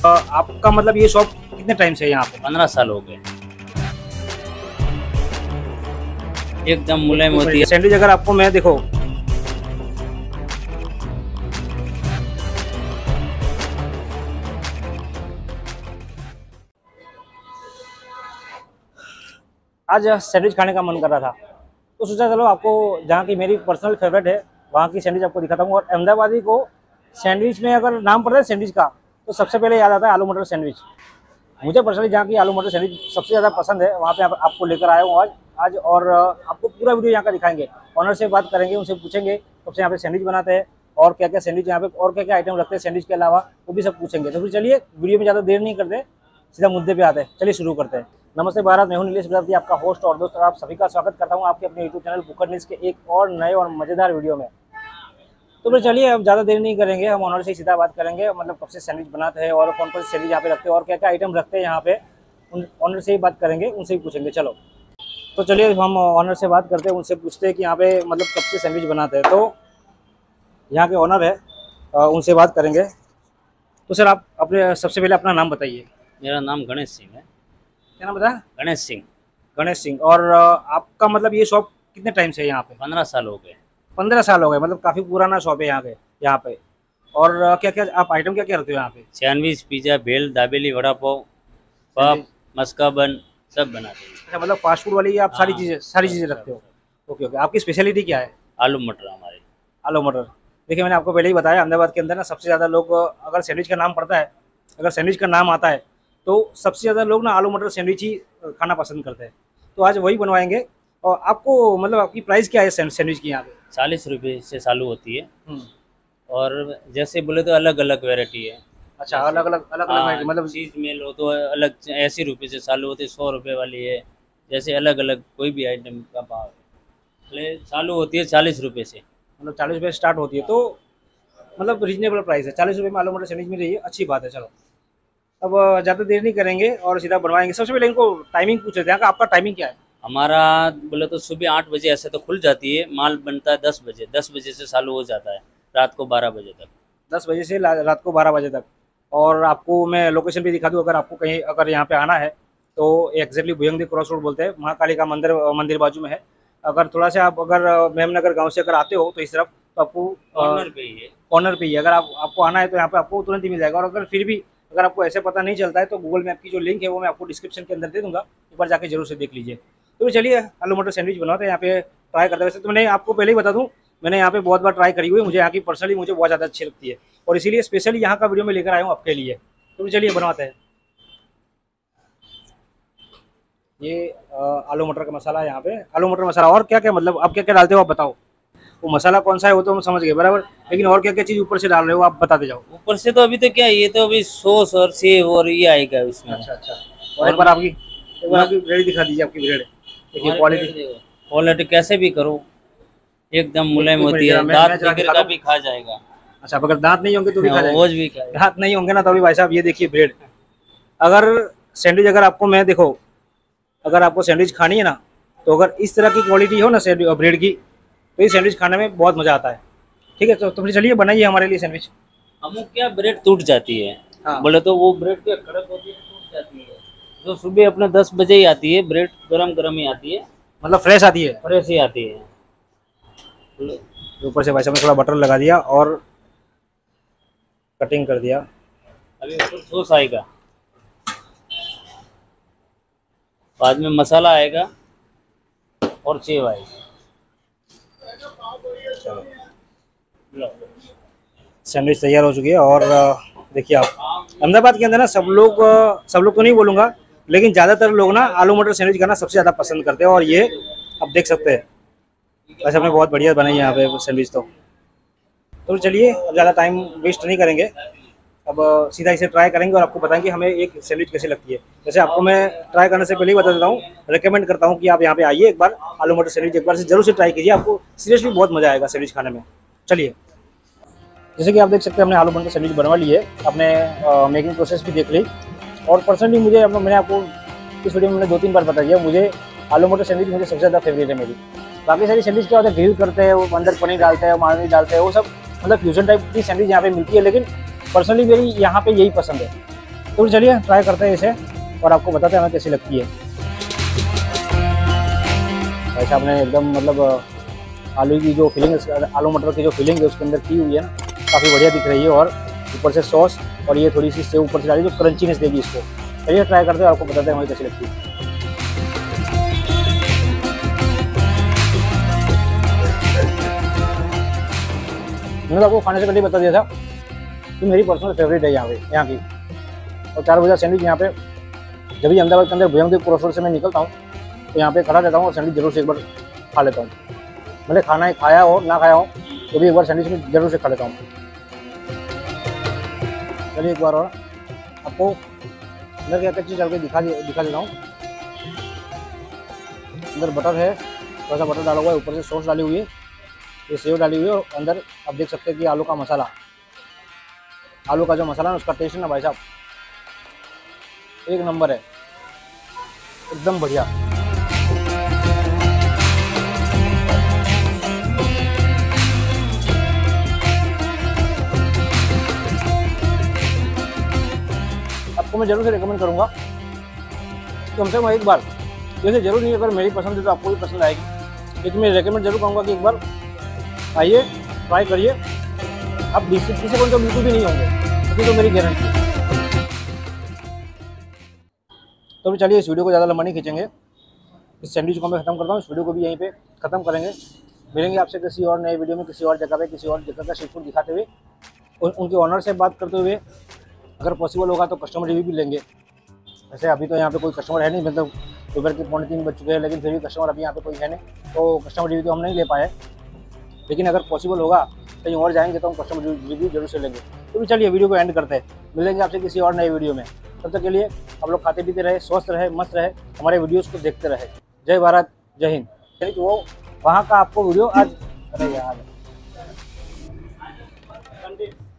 आपका मतलब ये शॉप कितने टाइम से है यहाँ पे? 15 साल हो गए। एकदम मुलायम होती है। सैंडविच अगर आपको मैं देखो आज सैंडविच खाने का मन कर रहा था तो सोचा चलो आपको जहाँ की मेरी पर्सनल फेवरेट है वहाँ की सैंडविच आपको दिखाता हूँ। और अहमदाबादी को सैंडविच में अगर नाम पड़ता है सैंडविच का तो सबसे पहले याद आता है आलू मटर सैंडविच। मुझे पर्सनली जहाँ की आलू मटर सैंडविच सबसे ज़्यादा पसंद है वहाँ पे आपको लेकर आया हूँ आज और आपको पूरा वीडियो यहाँ का दिखाएंगे। ऑनर से बात करेंगे, उनसे पूछेंगे कब से यहाँ पे सैंडविच बनाते हैं और क्या क्या सैंडविच यहाँ पे और क्या क्या आइटम रखते हैं सैंडविच के अलावा, वो भी सब पूछेंगे। तो फिर चलिए वीडियो में ज़्यादा देर नहीं करते, सीधा मुद्दे पे आते हैं। चलिए शुरू करते हैं। नमस्ते भारत, मैं हूं नीलेश प्रजापति, आपका होस्ट और दोस्त, और आप सभी का स्वागत करता हूं आपके अपने यूट्यूब चैनल कुकर न्यूज़ के एक और नए और मज़ेदार वीडियो में। तो फिर चलिए अब ज़्यादा देर नहीं करेंगे, हम ऑनर से सीधा बात करेंगे, मतलब कब से सैंडविच बनाते हैं और कौन कौन से सैंडविच यहाँ पे रखते हैं और क्या क्या आइटम रखते हैं यहाँ पे, उन ऑनर से ही बात करेंगे, उनसे ही पूछेंगे। चलो तो चलिए हम ऑनर से बात करते हैं, उनसे पूछते हैं कि यहाँ पे मतलब कब से सैंडविच बनाते हैं। तो यहाँ के ऑनर है, उनसे बात करेंगे। तो सर आप अपने सबसे पहले अपना नाम बताइए। मेरा नाम गणेश सिंह है। क्या नाम बताया? गणेश सिंह। गणेश सिंह। और आपका मतलब ये शॉप कितने टाइम से है यहाँ पे? 15 साल हो गए। 15 साल हो गए, मतलब काफ़ी पुराना शॉप है यहाँ पे। और क्या क्या आप आइटम क्या क्या रखते हो यहाँ पे? सैंडविच, पिज़्ज़ा, भेल, दाबेली, वड़ा पाव, पप, मस्का बन सब बनाते हैं। अच्छा, मतलब फास्ट फूड वाली आप सारी चीज़ें रखते हो? Okay okay. आपकी स्पेशलिटी क्या है? आलू मटर हमारे। आलू मटर। देखिए मैंने आपको पहले ही बताया, अहमदाबाद के अंदर ना सबसे ज़्यादा लोग अगर सैंडविच का नाम पड़ता है, अगर सैंडविच का नाम आता है तो सबसे ज़्यादा लोग ना आलू मटर सैंडविच ही खाना पसंद करते हैं। तो आज वही बनवाएंगे। और आपको मतलब आपकी प्राइस क्या है सैंडविच की यहाँ पे? 40 रुपये से चालू होती है और जैसे बोले तो अलग अलग वेराइटी है। अच्छा, अलग अलग मतलब चीज़ मेल हो तो अलग 80 रुपये से चालू होती है, 100 रुपये वाली है। जैसे अलग अलग कोई भी आइटम का भाव है, चालू होती है 40 रुपये से, मतलब 40 रुपये स्टार्ट होती है। तो मतलब रीजनेबल प्राइस है, 40 रुपये में आलू मटर सैंडविच मिल रही है, अच्छी बात है। चलो अब ज़्यादा देर नहीं करेंगे और सीधा बनवाएंगे। सबसे पहले इनको टाइमिंग पूछ लेते हैं कि आपका टाइमिंग क्या है? हमारा बोले तो सुबह 8 बजे ऐसे तो खुल जाती है, माल बनता है 10 बजे। 10 बजे से चालू हो जाता है रात को 12 बजे तक। 10 बजे से रात को 12 बजे तक। और आपको मैं लोकेशन भी दिखा दूँ, अगर आपको कहीं अगर यहाँ पे आना है तो एग्जैक्टली भुजंगदी क्रॉस रोड बोलते हैं, महाकाली का मंदिर बाजू में है। अगर थोड़ा सा आप अगर मेमनगर गाँव से अगर आते हो तो इस तरफ तो आपको कॉर्नर पे ही है। कॉर्नर पे ही अगर आपको आना है तो यहाँ पे आपको तुरंत ही मिल जाएगा। और अगर फिर भी अगर आपको ऐसे पता नहीं चलता है तो गूगल मैप की जो लिंक है वो मैं आपको डिस्क्रिप्शन के अंदर दे दूँगा, ऊपर जाके जरूर से देख लीजिए। तो चलिए आलू मटर सैंडविच बनाते हैं, यहाँ पे ट्राई करते हैं। वैसे तो मैंने आपको पहले ही बता दूँ, मैंने यहाँ पे बहुत बार ट्राई करी हुई है, मुझे यहाँ की पर्सनली मुझे बहुत ज़्यादा अच्छी लगती है और इसीलिए स्पेशली यहाँ का वीडियो में लेकर आया हूँ आपके लिए। तो चलिए बनवाते हैं। ये आलू मटर का मसाला है यहाँ पे, आलू मटर मसाला। और क्या क्या मतलब आप क्या क्या डालते हो आप बताओ? वो मसाला कौन सा है वो तो हम समझ गए बराबर, लेकिन और क्या क्या चीज़ ऊपर से डाल रहे हो आप बताते जाओ। ऊपर से तो अभी तो क्या, ये तो अभी सॉस और सेव और ये आएगा इसमें। अच्छा अच्छा। और एक बार आपकी ब्रेड दिखा दीजिए, आपकी ब्रेड देखिए, क्वालिटी कैसे भी करो एकदम मुलायम होती है, दांत वगैरह का भी खा जाएगा। अच्छा, अगर दांत नहीं होंगे तो भी खा जाएगा? भी खाएगा। दांत नहीं होंगे ना तो भी भाई साहब ये देखिए ब्रेड। अगर सैंडविच अगर आपको मैं देखो, अगर आपको सैंडविच खानी है ना तो अगर इस तरह की क्वालिटी हो ना ब्रेड की तो ये सैंडविच खाने में बहुत मज़ा आता है। ठीक है, तो फिर चलिए बनाइए हमारे लिए सैंडविच। हम क्या ब्रेड टूट जाती है। हाँ। बोले तो वो ब्रेड क्या कड़क होती है, टूट जाती है। जो सुबह अपने 10 बजे ही आती है ब्रेड, गरम गरम ही आती है, मतलब फ्रेश आती है? फ्रेश ही आती है। ऊपर से भाई साहब ने थोड़ा बटर लगा दिया और कटिंग कर दिया। अभी ऊपर सॉस आएगा, बाद में मसाला आएगा और सेव आएगी। सैंडविच तैयार हो चुकी है। और देखिए आप अहमदाबाद के अंदर ना सब लोग तो नहीं बोलूँगा, लेकिन ज़्यादातर लोग ना आलू मटर सैंडविच खाना सबसे ज़्यादा पसंद करते हैं। और ये आप देख सकते हैं वैसे हमने बहुत बढ़िया बनाई है यहाँ पे सैंडविच। तो चलिए अब ज़्यादा टाइम वेस्ट नहीं करेंगे, अब सीधा इसे ट्राई करेंगे और आपको बताएंगे हमें एक सैंडविच कैसे लगती है। जैसे आपको मैं ट्राई करने से पहले ही बता देता हूँ, रेकमेंड करता हूँ कि आप यहाँ पे आइए, एक बार आलू मटर सैंडविच एक बार से जरूर से ट्राई कीजिए, आपको सीरियसली बहुत मज़ा आएगा सैंडविच खाने में। चलिए जैसे कि आप देख सकते हैं हमने आलू मटर सैंडविच बनवा ली है, अपने मेकिंग प्रोसेस भी देख ली। और पर्सनली मुझे मैंने आपको इस वीडियो में मैंने 2-3 बार बता दिया, मुझे आलू मटर सैंडविच मुझे सबसे ज़्यादा फेवरेट है मेरी। बाकी सारी सैंडविच क्या होता है, ग्रिल करते हैं, वो अंदर पनीर डालते हैं, मायोनीज डालते हैं, वो सब मतलब फ्यूजन टाइप की सैंडविच यहाँ पे मिलती है, लेकिन पर्सनली मेरी यहाँ पे यही पसंद है। तो चलिए ट्राई करते हैं इसे और आपको बताते हैं हमें कैसी लगती है। वैसे आपने एकदम मतलब आलू की जो फीलिंग आलू मटर की जो फीलिंग है उसके अंदर की हुई है ना, काफ़ी बढ़िया दिख रही है। और ऊपर से सॉस और ये थोड़ी सी सेव ऊपर से डाली जो क्रंचीनेस देगी इसको। चलिए ट्राई करते हैं, आपको बताते हैं हमें कैसी लगती है। मैंने तो आपको खाने से पहले बता दिया था कि मेरी पर्सनल फेवरेट है यहाँ की। और 4 बजे सैंडविच यहाँ पे जब भी अहमदाबाद के अंदर भुजंग क्रॉसरोड से मैं निकलता हूँ तो यहाँ पे खड़ा रहता हूँ और सैंडविच जरूर से एक बार खा लेता हूँ। मैंने खाना है, खाया हो ना खाया हो तो भी एक बार सैंडविच में जरूर से खा लेता हूँ। चलिए एक बार और आपको अंदर की एक चीज़ चल के दिखा देता हूँ। अंदर बटर है, थोड़ा सा बटर डाला हुआ है, ऊपर से सॉस डाली हुई है, ये सेव डाली हुई है और अंदर आप देख सकते हैं कि आलू का मसाला, आलू का जो मसाला है उसका टेस्ट है ना भाई साहब एक नंबर है, एकदम बढ़िया। आपको मैं जरूर से रिकमेंड करूंगा कि कम से कम एक बार, जैसे जरूर नहीं अगर मेरी पसंद है तो आपको भी पसंद आएगी, लेकिन मैं रिकमेंड जरूर करूँगा कि एक बार आइए, ट्राई करिए। आप डिसअपॉइंट तो बिल्कुल भी नहीं होंगे, इसकी तो मेरी गारंटी है। तो भी चलिए इस वीडियो को ज़्यादा लंबा नहीं खींचेंगे, इस सैंडविच को मैं ख़त्म करता हूँ, इस वीडियो को भी यहीं पे ख़त्म करेंगे। मिलेंगे आपसे किसी और नए वीडियो में, किसी और जगह पे, किसी और जगह का स्ट्रीट फूड दिखाते हुए, उनके ऑनर से बात करते हुए, अगर पॉसिबल होगा तो कस्टमर रिव्यू भी लेंगे। वैसे अभी तो यहाँ पे कोई कस्टमर है नहीं, मतलब दोपहर के 2:45 बज चुके हैं, लेकिन फिर भी कस्टमर अभी यहाँ पे कोई है नहीं, तो कस्टमर रिव्यू तो हम नहीं ले पाए। लेकिन अगर पॉसिबल होगा कहीं और जाएंगे तो हम कस्टमर रिव्यू जरूर से लेंगे। तो भी चलिए वीडियो को एंड करते हैं, मिलेंगे आपसे किसी और नए वीडियो में। तब तक के लिए आप लोग खाते पीते रहे, स्वस्थ रहे, मस्त रहे, हमारे वीडियोस को देखते रहे। जय भारत, जय हिंद। चलिए वो वहाँ का आपको वीडियो आज, अरे यार